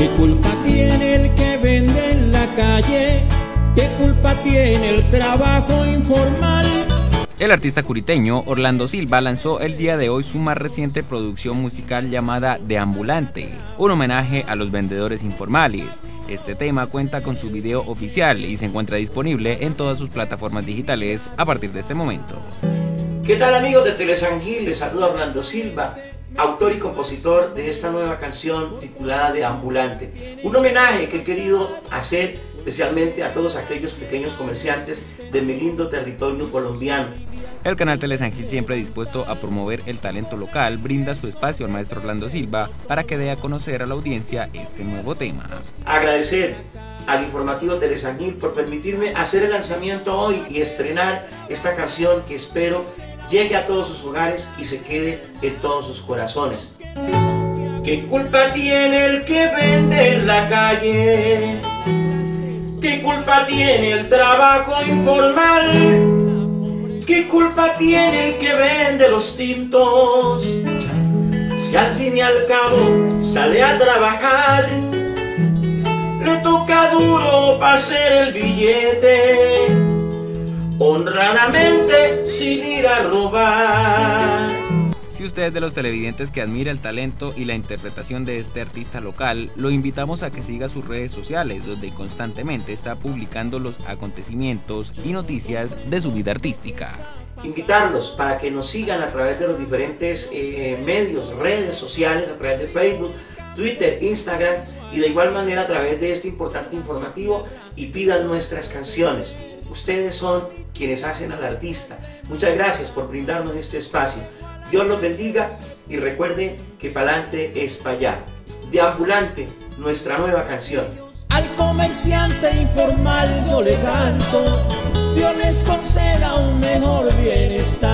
¿Qué culpa tiene el que vende en la calle? ¿Qué culpa tiene el trabajo informal? El artista curiteño Orlando Silva lanzó el día de hoy su más reciente producción musical llamada Deambulante, un homenaje a los vendedores informales. Este tema cuenta con su video oficial y se encuentra disponible en todas sus plataformas digitales a partir de este momento. ¿Qué tal, amigos de Telesan Gil? Les saluda Orlando Silva, autor y compositor de esta nueva canción titulada Deambulante. Un homenaje que he querido hacer especialmente a todos aquellos pequeños comerciantes de mi lindo territorio colombiano. El canal Telesan Gil, siempre dispuesto a promover el talento local, brinda su espacio al maestro Orlando Silva para que dé a conocer a la audiencia este nuevo tema. Agradecer al informativo Telesan Gil por permitirme hacer el lanzamiento hoy y estrenar esta canción que espero llegue a todos sus hogares y se quede en todos sus corazones. ¿Qué culpa tiene el que vende en la calle? ¿Qué culpa tiene el trabajo informal? ¿Qué culpa tiene el que vende los tintos? Si al fin y al cabo sale a trabajar, le toca duro para hacer el billete, honradamente sin ir a robar. Si usted es de los televidentes que admira el talento y la interpretación de este artista local, lo invitamos a que siga sus redes sociales, donde constantemente está publicando los acontecimientos y noticias de su vida artística. Invitarlos para que nos sigan a través de los diferentes medios, redes sociales, a través de Facebook, Twitter, Instagram y de igual manera a través de este importante informativo, y pidan nuestras canciones. Ustedes son quienes hacen al artista. Muchas gracias por brindarnos este espacio. Dios los bendiga y recuerden que pa'lante es pa' allá. Deambulante, nuestra nueva canción. Al comerciante informal yo le canto, Dios les conceda un mejor bienestar.